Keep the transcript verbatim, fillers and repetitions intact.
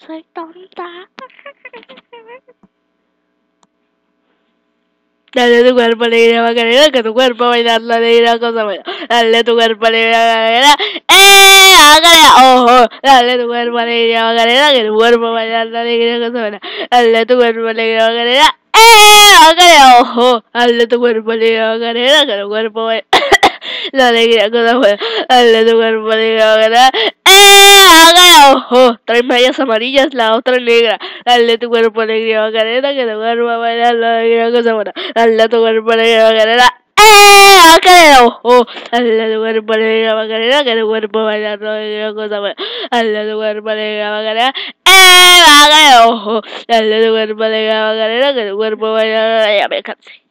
soy tonta. Dale tu cuerpo alegría Macarena, que tu cuerpo bailar la alegría cosa buena. Dale tu cuerpo alegría Macarena, eh, Macarena, ojo. Dale tu cuerpo alegría Macarena, que tu cuerpo bailar la alegría cosa buena. Dale tu cuerpo alegría Macarena, eh, Macarena, ojo. Dale tu cuerpo alegría Macarena, que tu cuerpo bailar la alegría cosa buena. Dale tu cuerpo alegría Macarena, eh, Macarena, ojo. Tres mallas amarillas, la otra negra. Dale tu cuerpo alegría Macarena, que tu cuerpo bailar la alegría cosa buena. Dale tu cuerpo alegría Macarena, eh, Macarena, ojo. Dale tu cuerpo alegría Macarena, que tu cuerpo bailar la alegría cosa buena. Dale tu cuerpo alegría Macarena, eh, Macarena, ojo. Dale tu cuerpo alegría Macarena, que tu cuerpo bailar la alegría. Ya me cansé.